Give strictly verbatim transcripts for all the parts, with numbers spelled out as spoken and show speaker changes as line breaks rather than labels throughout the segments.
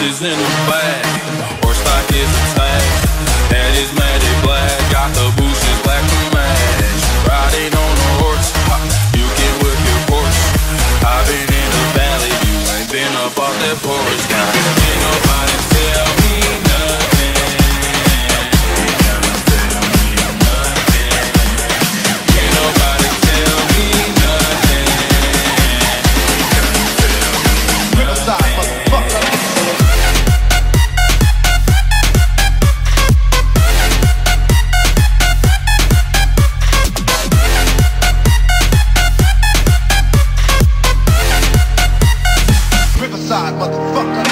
horses in the bag. Horse stock is attached. That is magic black. Got the bushes black to match. Riding on a horse, you can whip your horse. I've been in the valley, you ain't been up off that porch. Can't nobody tell me nothing. Can't nobody tell me nothing.
Riverside, motherfucker. Riverside, motherfucker.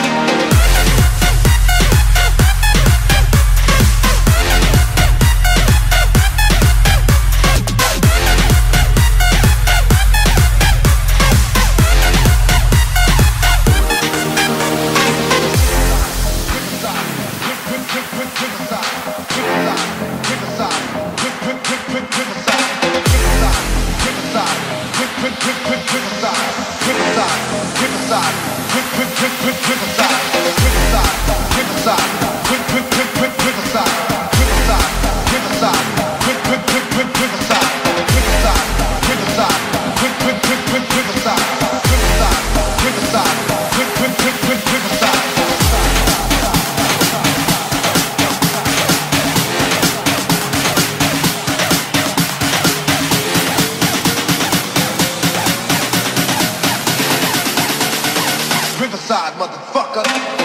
Riverside, motherfucker.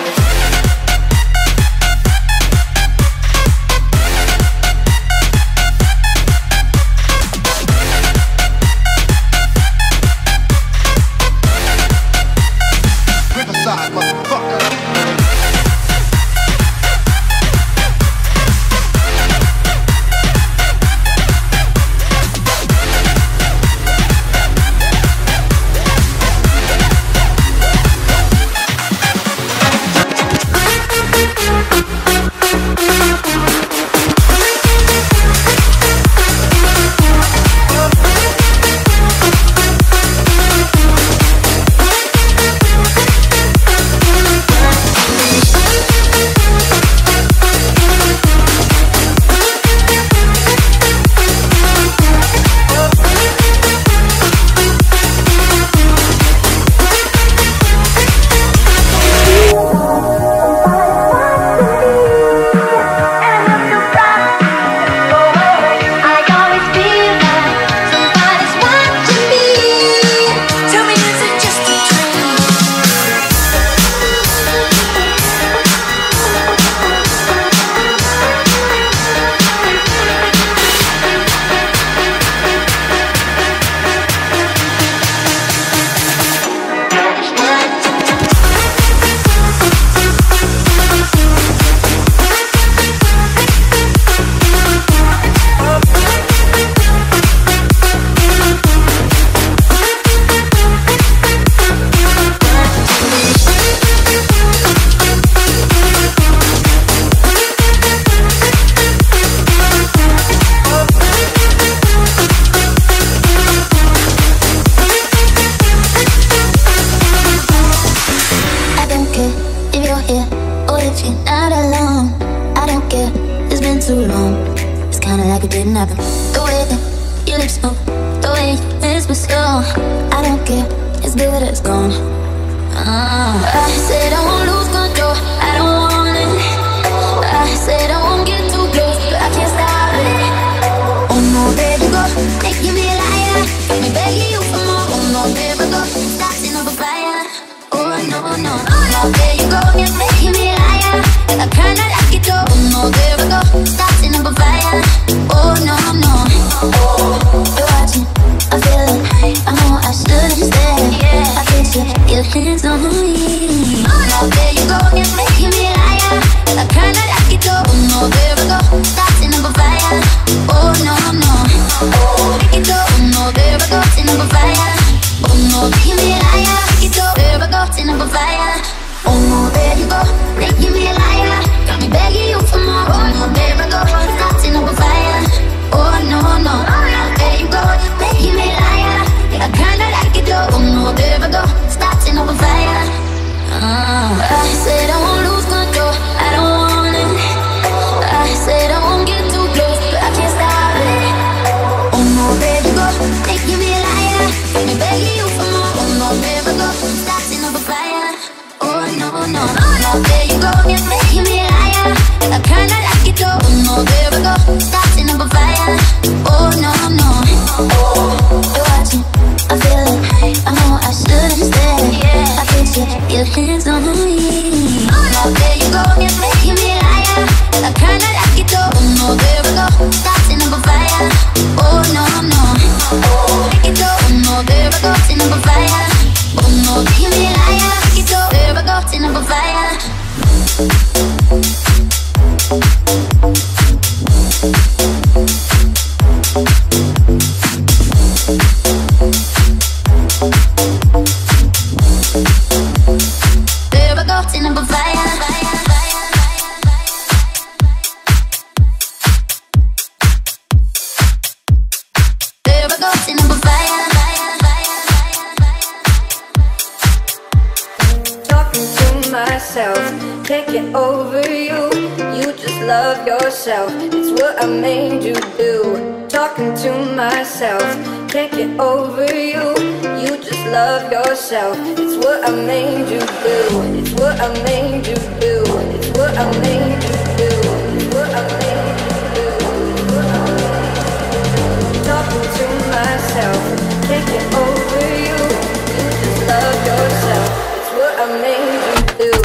Riverside, motherfucker. Too long, it's kinda like it didn't happen. The way that your lips move, the way you whisper slow, I don't care, it's good as gone. uh, I said I won't lose control, I don't want it. I said I won't get too close, but I can't stop it. Oh no, there you go, making me a liar, got me begging you for more. Oh no, there we go, starting up a fire. Oh no, no, oh no, there you go, you're making me a liar. I kinda like it though. Oh no, there we go, starting up a fire. Oh no, no, you're watching, I'm feeling, I know I shouldn't stay. I picture your hands on me. Oh no, there you go, you're making me a liar. I kinda like it though. Oh no, there we go, starting up a fire. Oh no, no, make it go. Oh no, there we go, starting up a fire. Oh no, making me a liar. Make it go, there we go, starting up a fire. Oh no, there you go, making me a liar. Got me begging you for more. Oh no, there we go, starting up a fire. Oh no, no, there you go, making me a liar. I kinda like it though. Oh no, there we go, starting up a fire. uh, I said I won't no, never go, starting up a fire. Oh no, no, no, there you go, you're making me a liar. I kinda like it though. Oh no, there we go, starting up a fire. Oh no, no, oh, you're watching, I feel it, I know I shouldn't stay. Yeah, I picture your hands on me. Oh no, there you go, you're making me a liar. I kinda like it though. Oh no, there we go, starting up a fire. Oh no, no, oh, make it go. Oh no, there we go, starting up a fire. Oh no, give me a liar, make it go. There we go, starting up a fire. There we go, starting up a fire. There we go, starting up a fire.
Talking to myself, can't get over you. You just love yourself, it's what I made you do. Talking to myself, can't get over you. You just love yourself, it's what I made you do. It's what I made you do. It's what I made you do. It's what I made you do. It's what I made you do. Talking to myself, can't get over you. You just love yourself, it's what I made you do.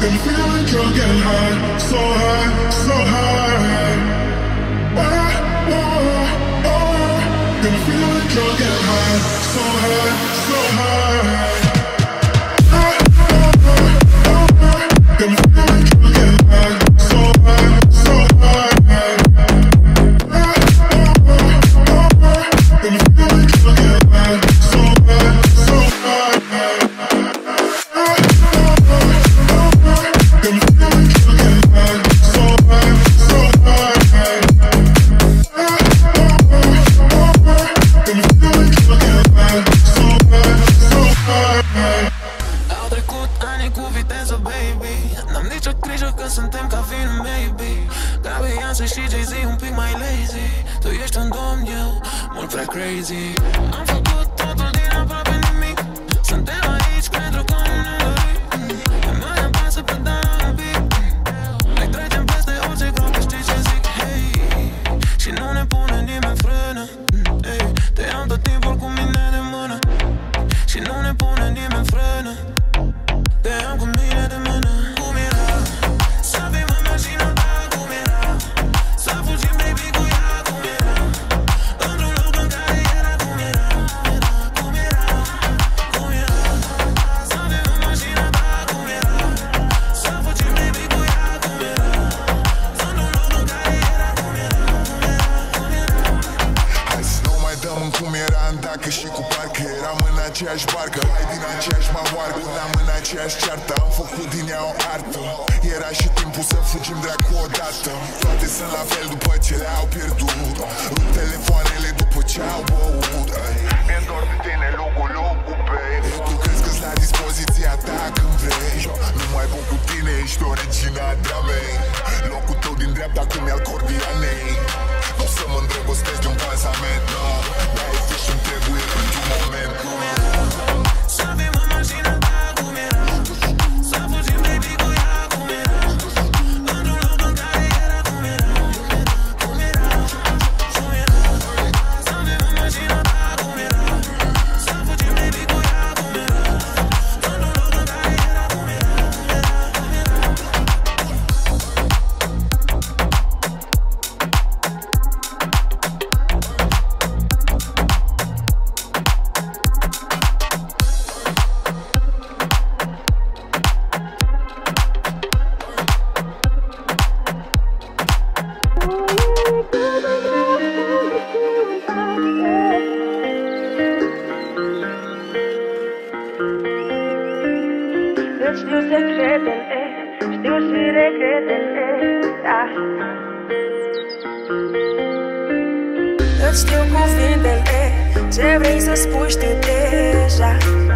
Been feeling drunk and high, so high, so high. Oh, oh, oh. Been feeling drunk and high, so high, so high. Oh, oh, oh, oh. Been feeling drunk and high, so high, so high. Oh, oh, oh, oh. Been feeling drunk and high, so high, so high.
Au trecut ani cu viteză, baby. N-am nicio grijă că suntem ca film, maybe. Ca Beyoncé și Jay-Z, un pic mai lazy. Tu ești un domn, eu mult prea crazy. Am făcut totul din aproape nimic. Suntem aici pentru că nu ne dorim. Nu ne pasă pe dar un pic. Ne trecem peste orice groapă, știi ce zic? Hey, și nu ne pune nimeni frână. Hey, te am tot timpul cu mine de mână. Și nu ne pune nimeni frână. Te am cu mine de mână. Cum era să fim în mașina ta? Cum era să fugim, baby, cu ea? Cum era într-un loc în care era? Cum era, cum era, cum era să fim în mașina ta? Cum era să fugim, baby, cu ea? Cum era într-un loc în care era? Cum era, cum era, cum era.
Hai să nu mai dăm în cum era în dacă și cu parcă eram în aceeași barcă. Hai din aceeași mahoarcă, n-am în aceeași ceartă. Am făcut din ea o artă. Era și timpul să fugim dracu odată. Toate sunt la fel după ce le-au pierdut. Rup telefoanele după ce au băut. Mi-e dor de tine, locul, locul, babe. Tu crezi că-s la dispoziția ta când vrei. Nu mai bun cu tine, ești o regina dramei. Locul tău din dreapta cum e al cordianei. Nu să mă îndrăgostesc de un pansament, no. Dar este și-mi trebuie pentru un moment.
Să fim în mașina ta, cum era să fugim, baby, cu ea? Cum era într-un loc în care era? Cum era, cum era, cum era să fim în mașina ta? Cum era să fugim, baby, cu ea? Cum era într-un loc în care era? Cum era, cum era, cum era.
Eu știu secretele, știu și regretele, da. Îți știu cuvintele, ce vrei să spui știu deja.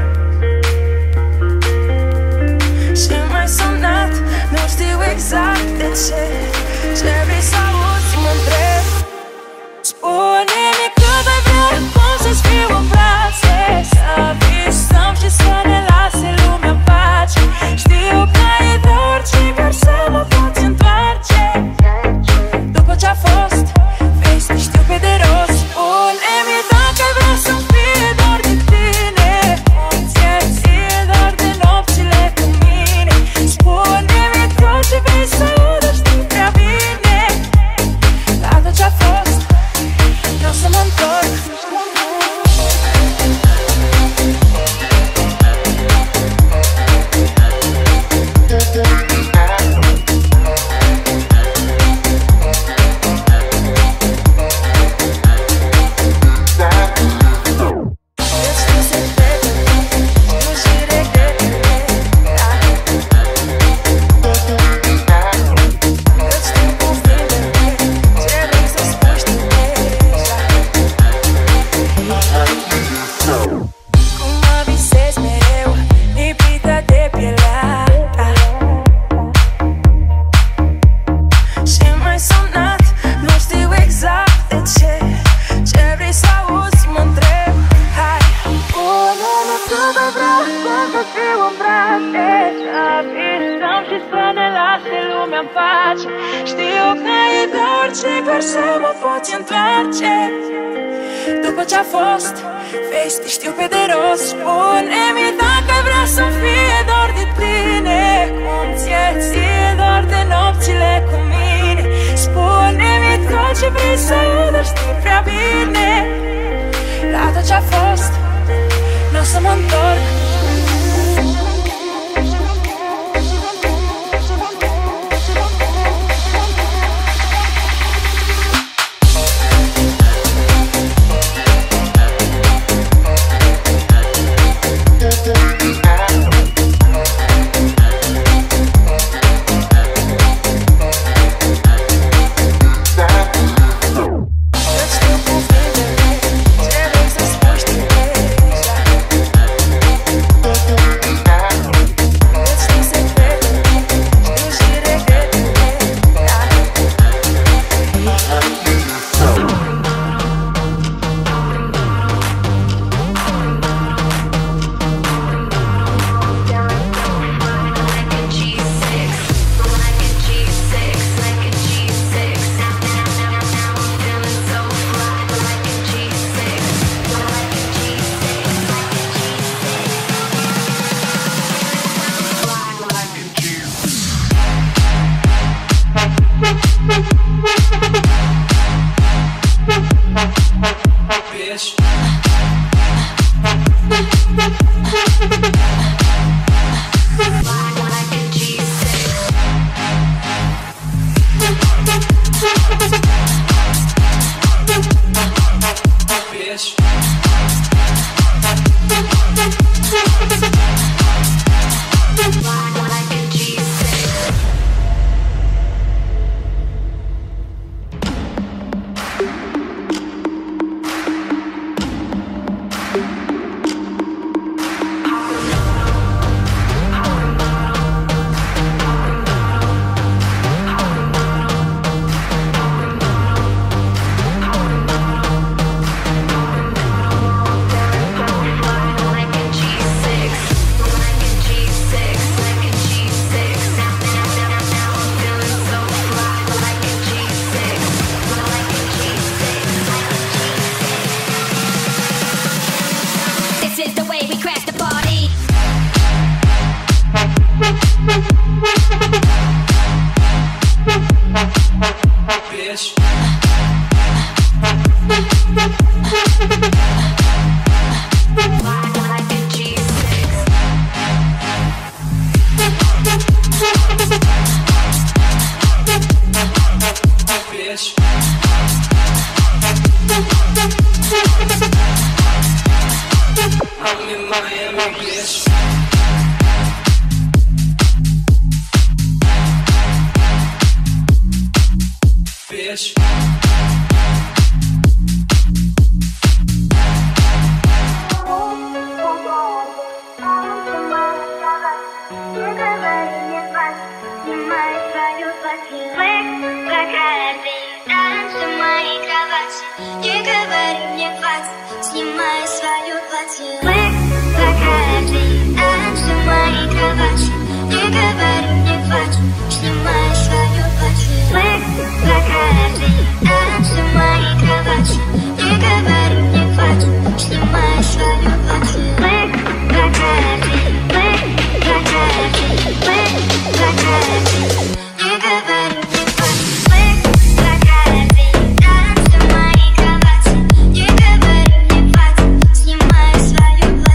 Și m-ai sunat, nu știu exact de ce. Ce vrei să auzi, mă întreb. Spune-mi cât ai vrea, cum să-ți fiu în brațe. Să visăm și să ne lase lumea în pace. Știu că e de orice care să mă poți întoarce. După ce-a fost, vezi că știu pe de rost. Spune-mi dacă ai vrea să-mi fie doar de tine. Cum ți-e ție doar de nopțile cu mine. Spune-mi tot ce vrei să audă, știu prea bine. La tot ce-a fost, vreau să mă întorc. Știu că e de orice care să mă poți întoarce. După ce-a fost, vezi, te știu pe de rost. Spune-mi dacă ai vrea să fie doar de tine. Cum ți-e
tot ce vrei să iei, dar știi prea bine la tot ce-a fost n-o să mă întorc.
Снимай свою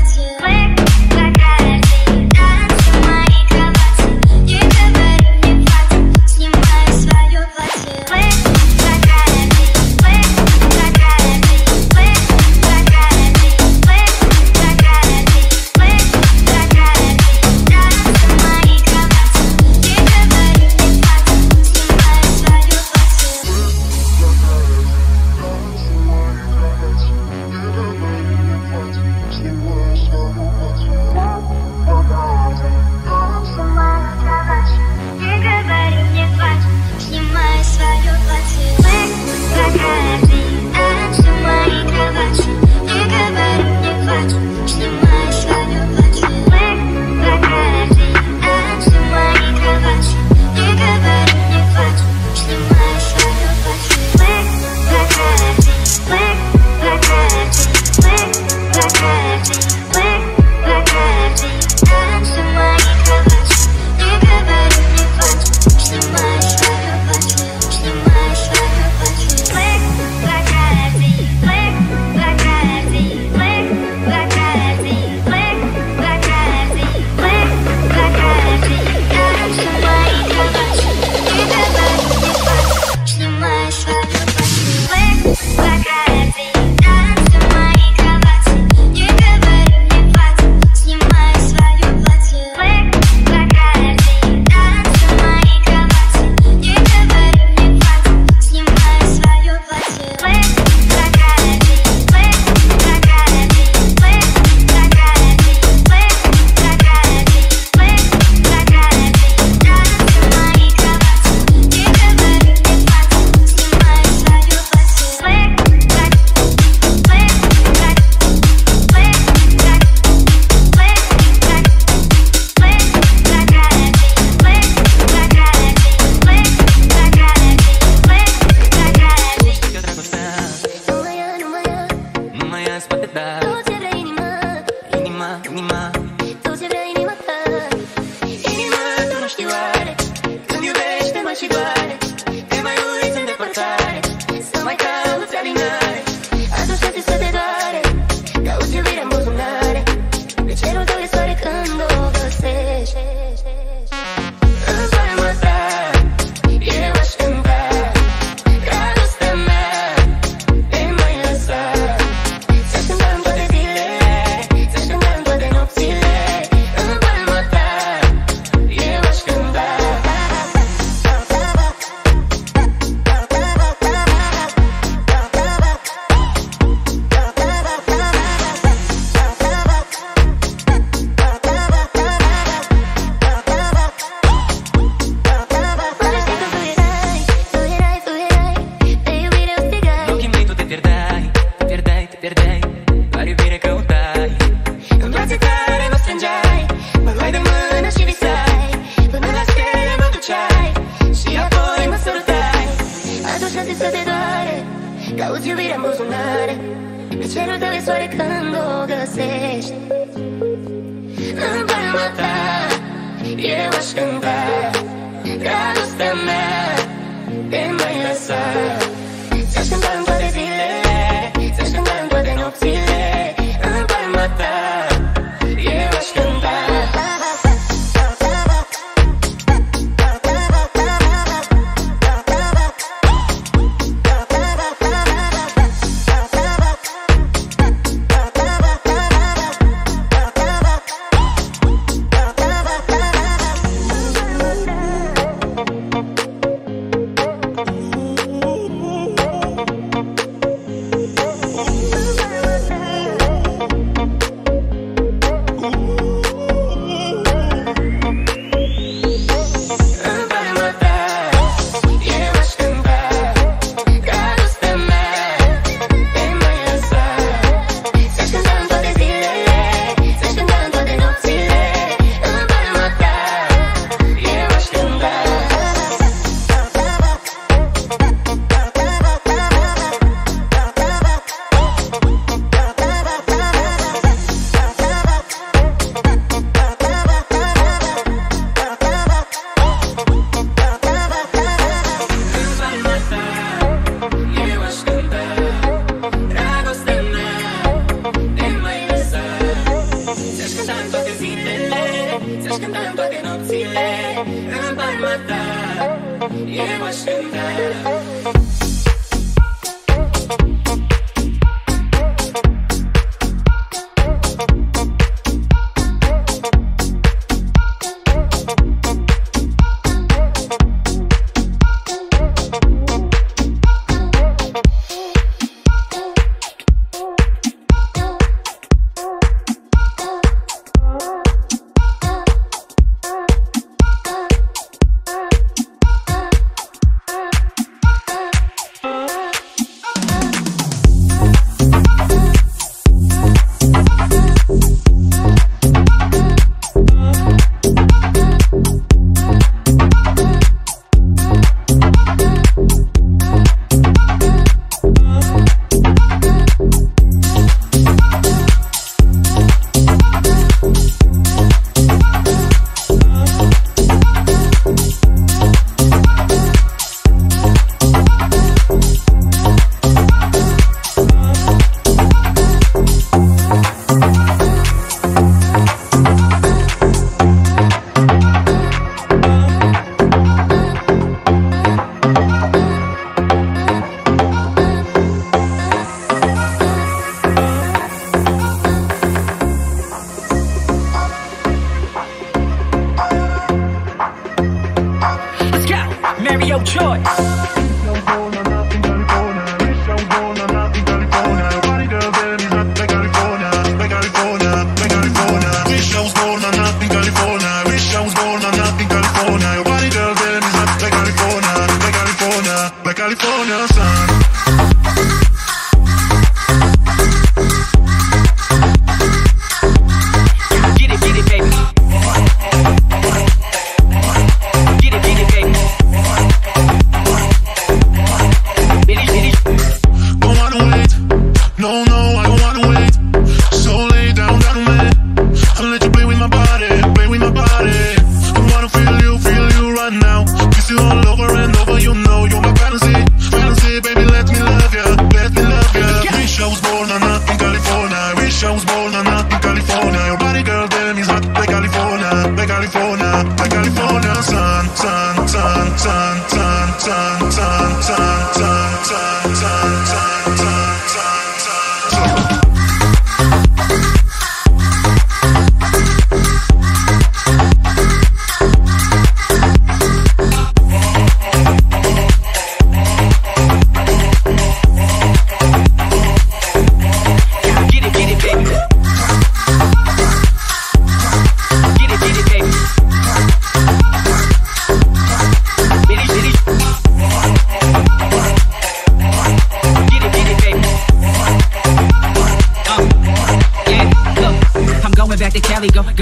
Cauți iubirea în buzunare, pe cerul tău e soare când o găsești. În palma ta eu aș cânta dragostea mea, te mai lăsa. Ți-aș cânta în toate zilele, ți-aș cânta în toate nopțile. În palma ta eu aș cânta.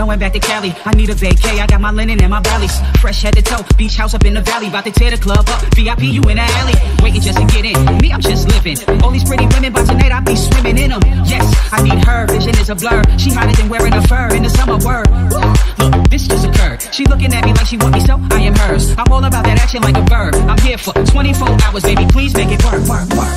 going back to Cali. I need a vacay, I got my linen and my valleys. Fresh head to toe, beach house up in the valley. About to tear the club up, V I P you in the alley. Waiting just to get in, me I'm just living. All these pretty women, but tonight I'll be swimming in them. Yes, I need her, vision is a blur. She hotter than wearing a fur in the summer word. Look, this just occurred. She looking at me like she want me, so I am hers. I'm all about that action like a bird. I'm here for twenty-four hours, baby, please make it work, work, work.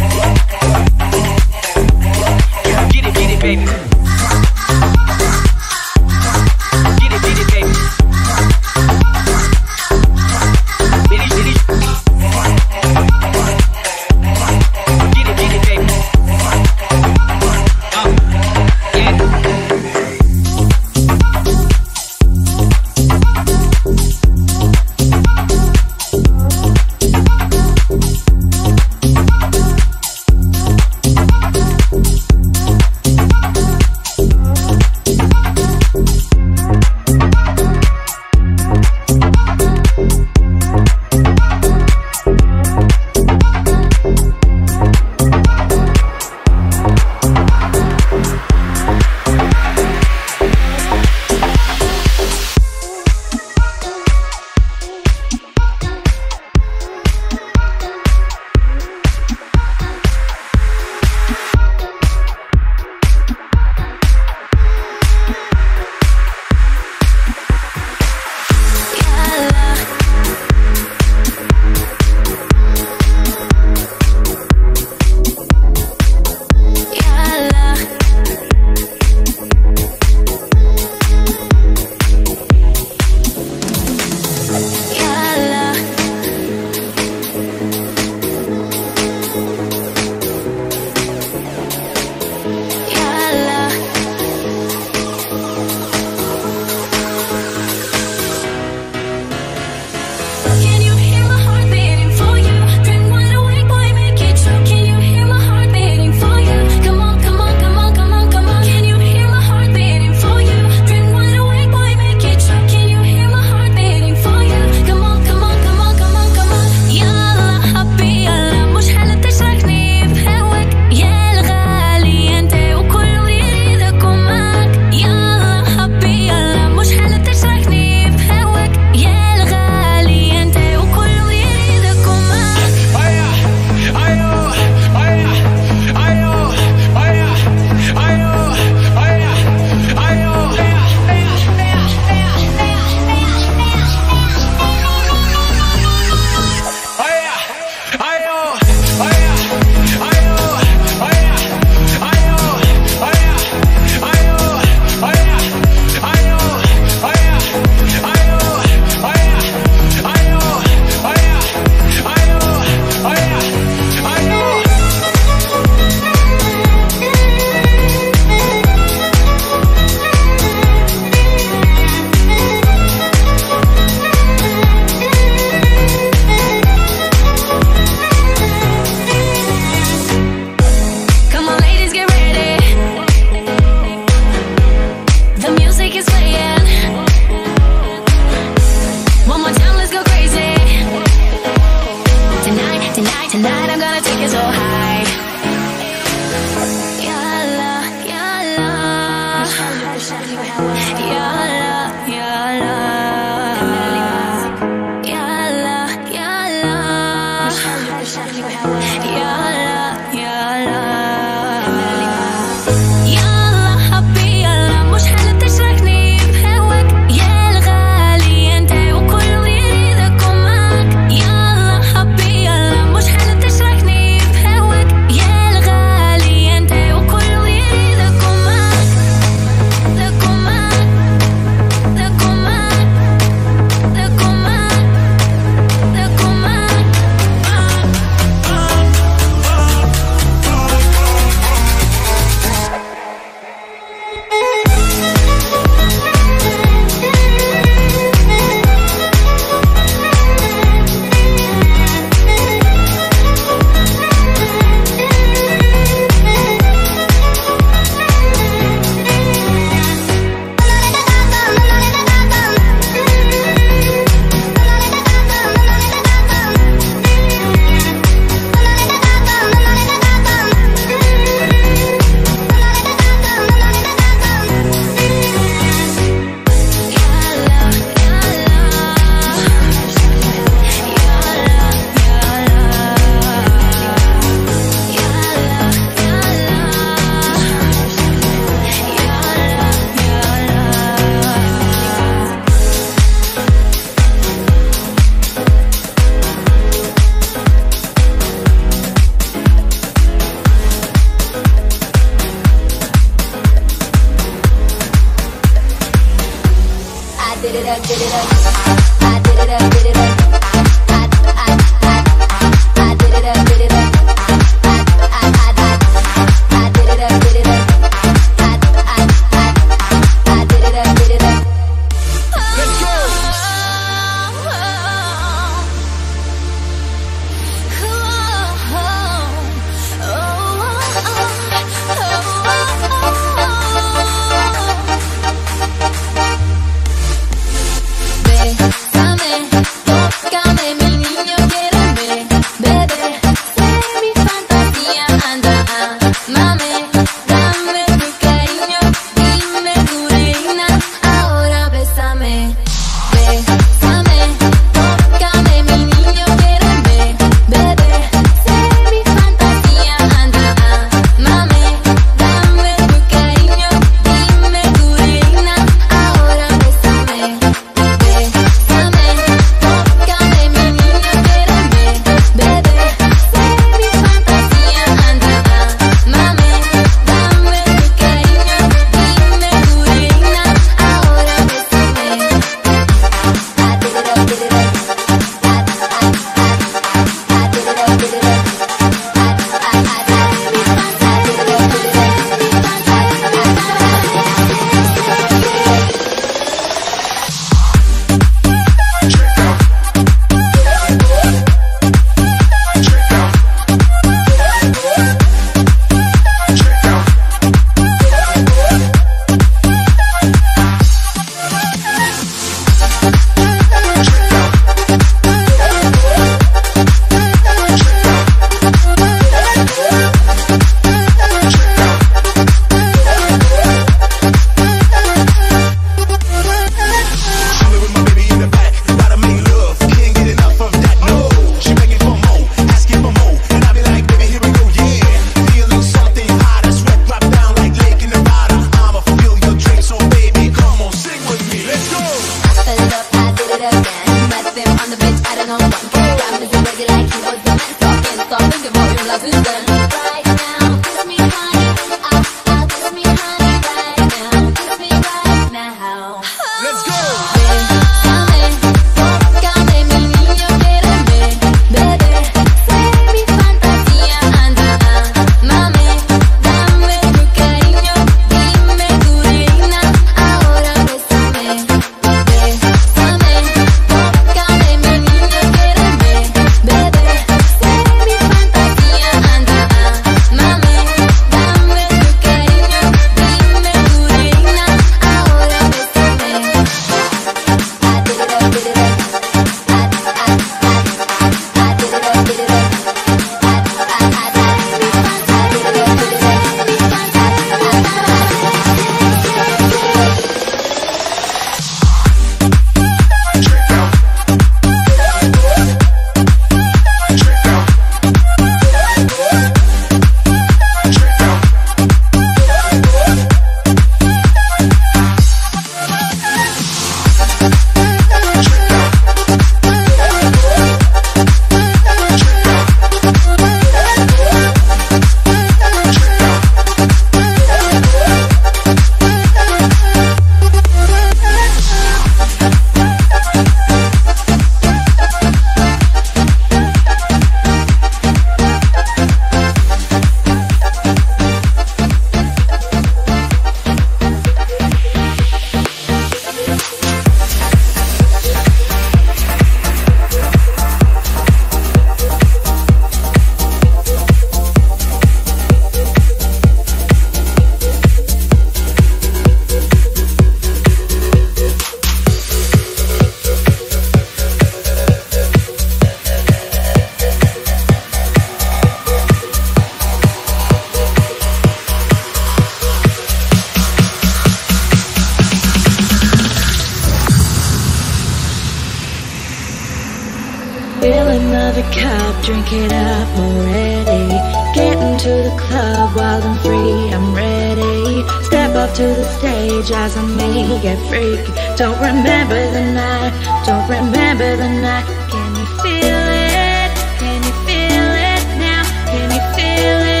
drink it up already. Get into the club, wild and free, I'm ready. Step up to the stage, eyes on me, get freaky. Don't remember the night, don't remember the night. Can you feel it? Can you feel it now? Can you feel it?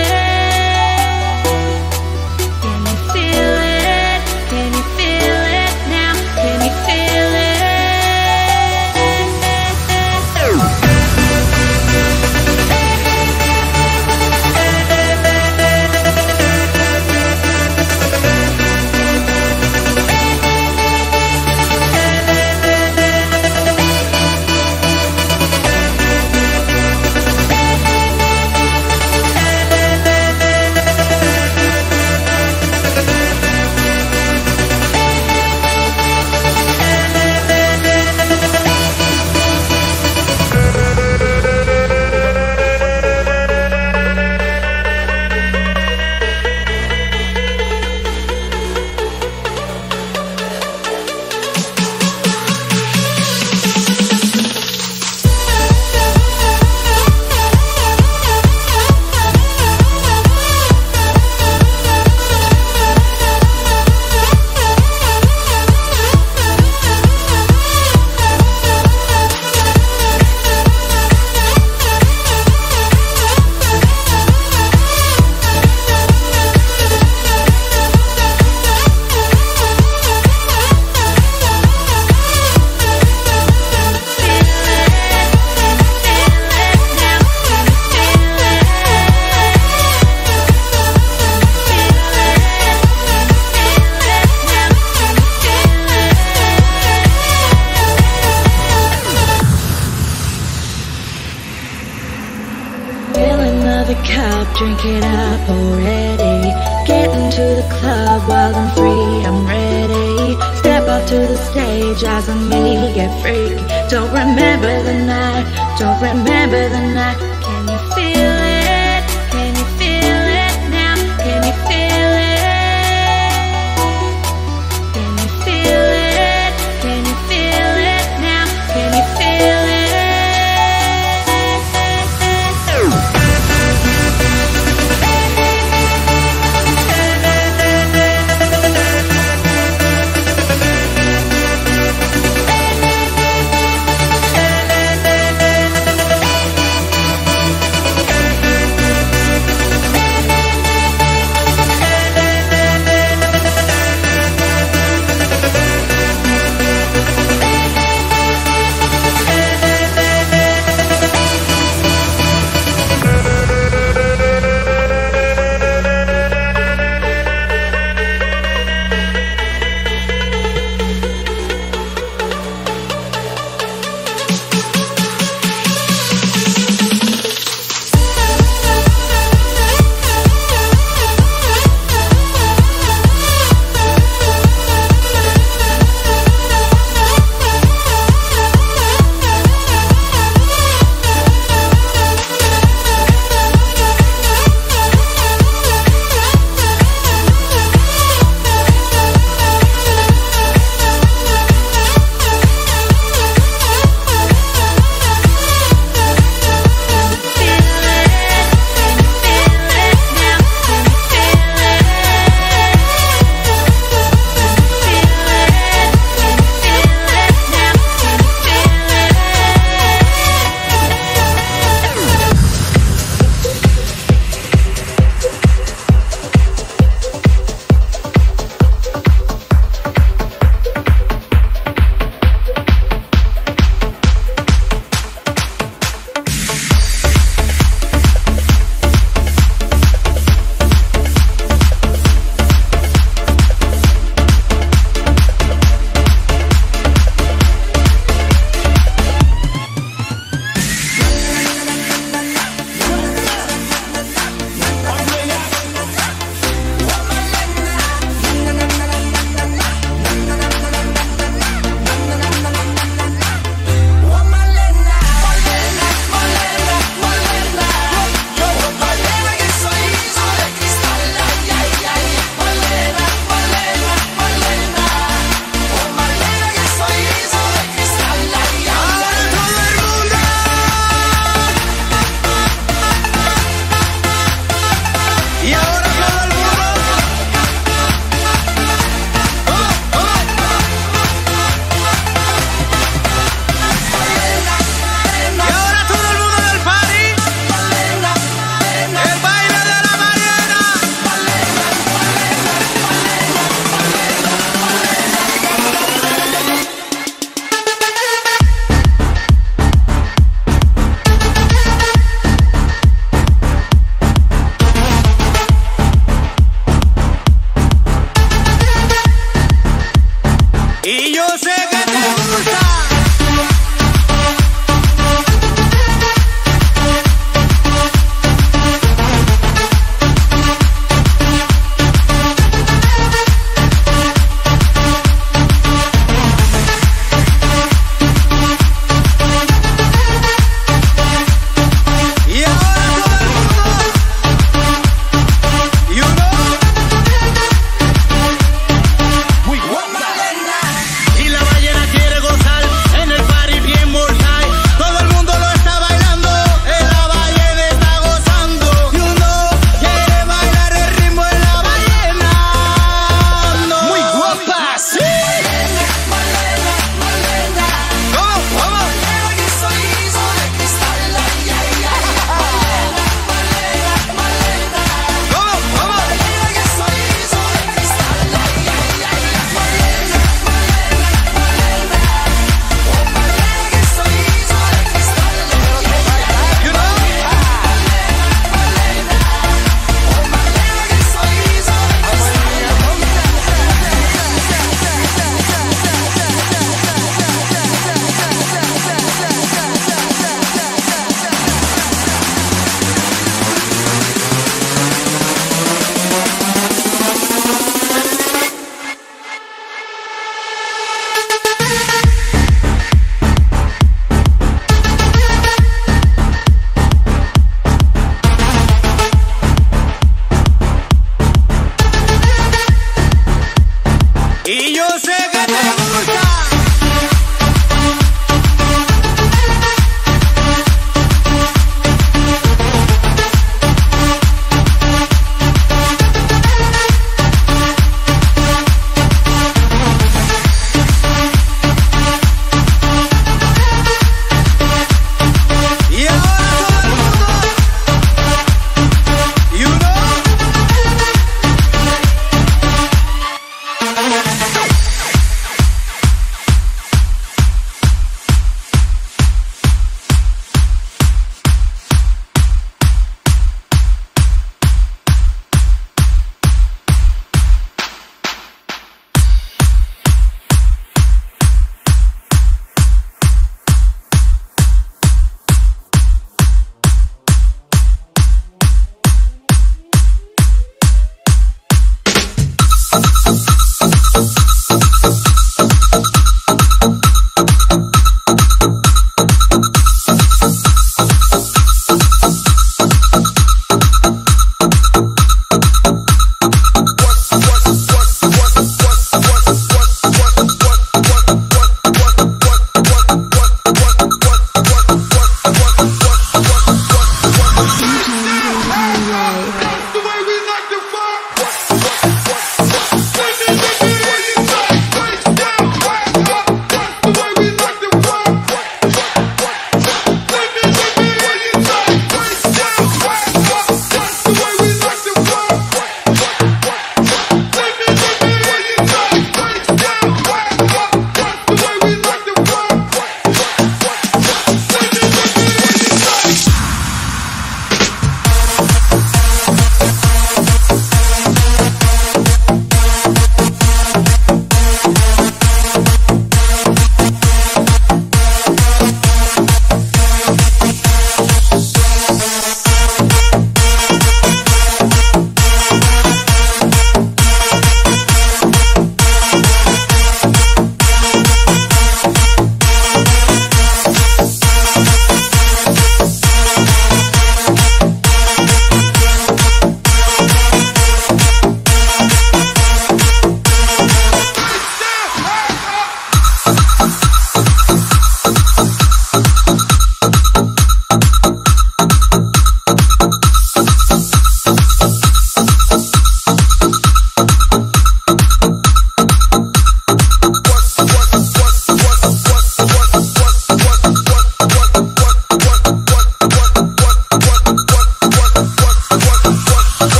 Can you feel it? Can you feel it now? Can you feel it? Drink it up already. Get into the club, wild and free, I'm ready. Step up to the stage, eyes on me, get freaky. Don't remember the night, don't remember the night. Can you feel it?